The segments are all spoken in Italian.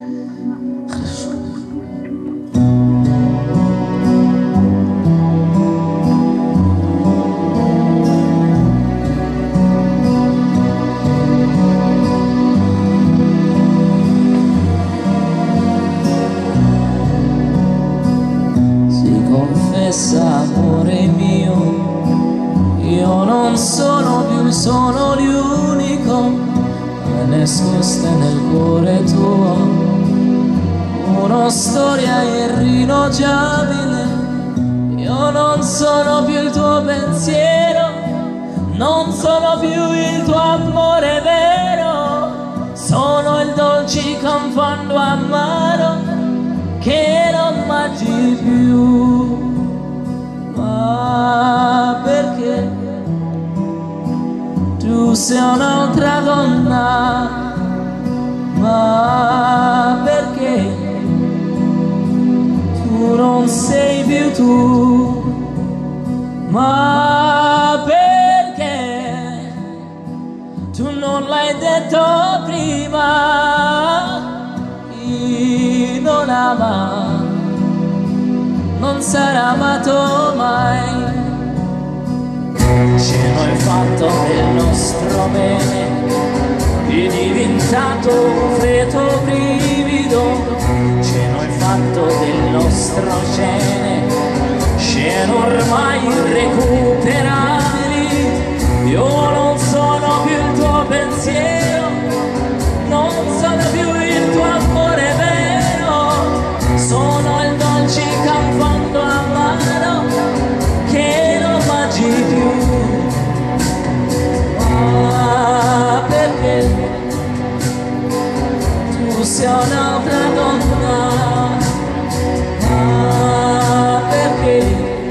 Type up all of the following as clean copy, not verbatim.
Si confessa, amore mio, io non sono più il sono l'unico, è nascosta nel cuore tuo una storia irrinunciabile. Io non sono più il tuo pensiero, non sono più il tuo amore vero, sono il dolce confondo amaro che non mangi più. Ma perché tu sei un'altra donna? Ma perché tu non sei più tu? Ma perché tu non l'hai detto prima? Chi non ama non sarà amato mai. Ce l'hai fatto del nostro bene, è diventato un freddo brivido. Ce l'hai fatto del nostro scene ormai irrecuperabili. Io non sono più il tuo pensiero, non sono più il tuo amore vero, sono il dolce confondo amaro che non mangi più. Ma perché tu sei un'altra donna? Ma perché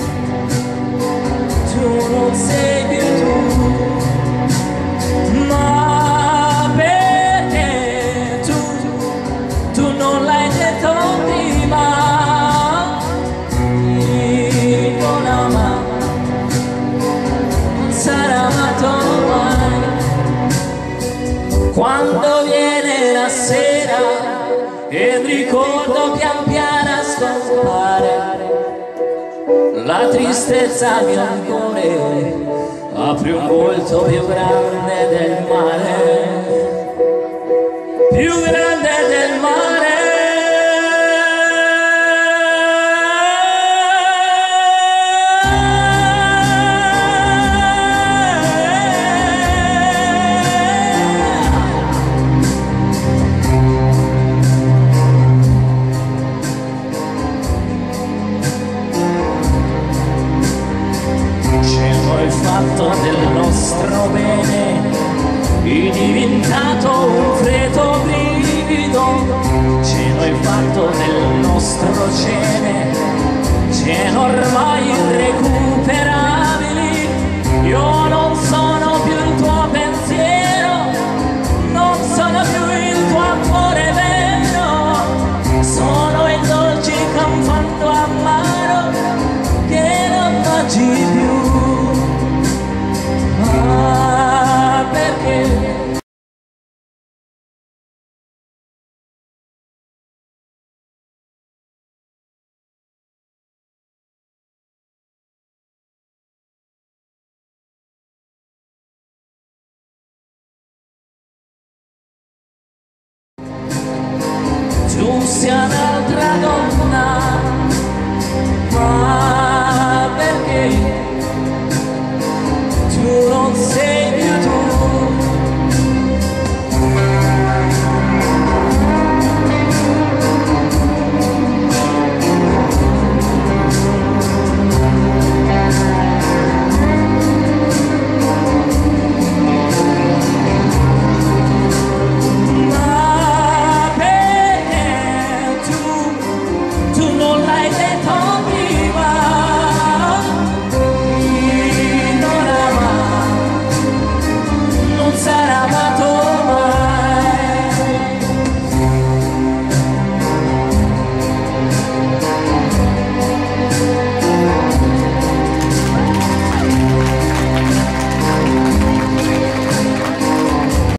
tu non sei più tu? Ma perché tu non l'hai detto prima? Chi non ama non sarà amato mai. Quando viene la sera e il ricordo pian piano scompare, la tristezza mio cuore apre un volto più grande del mare, più grande del mare. Fatto del nostro bene, è diventato un freddo brivido. Ce l'hai fatto del nostro cene ormai irrecuperabili. Io non sono più il tuo pensiero, non sono più il tuo amore vero, sono il dolce confondo amaro che non mangi più. Ma perché tu sei un'altra donna?